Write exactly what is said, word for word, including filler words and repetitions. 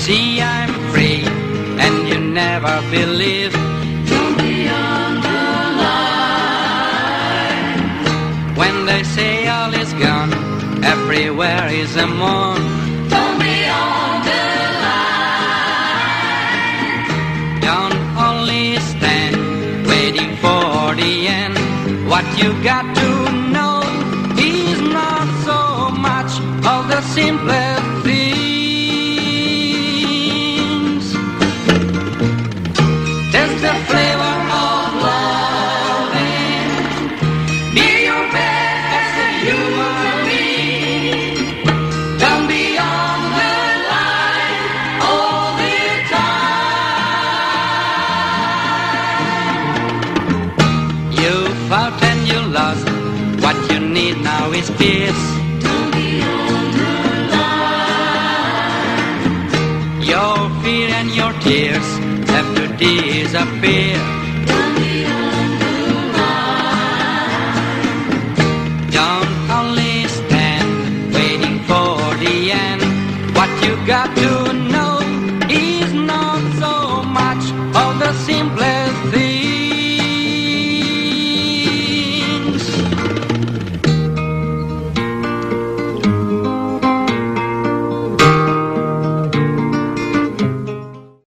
see I'm free, and you never believe. Don't be on the line. When they say all is gone, everywhere is a moon. Don't be on the line. Don't only stand waiting for the end. What you got to know is not so much of the simple things. Taste the flavor of loving. Be your best as a human being. Don't be on the line all the time. You fought and you lost. What you need now is peace. Don't be on the line. Your fear and your tears have to disappear. Don't be on the line. Don't only stand waiting for the end. What you got to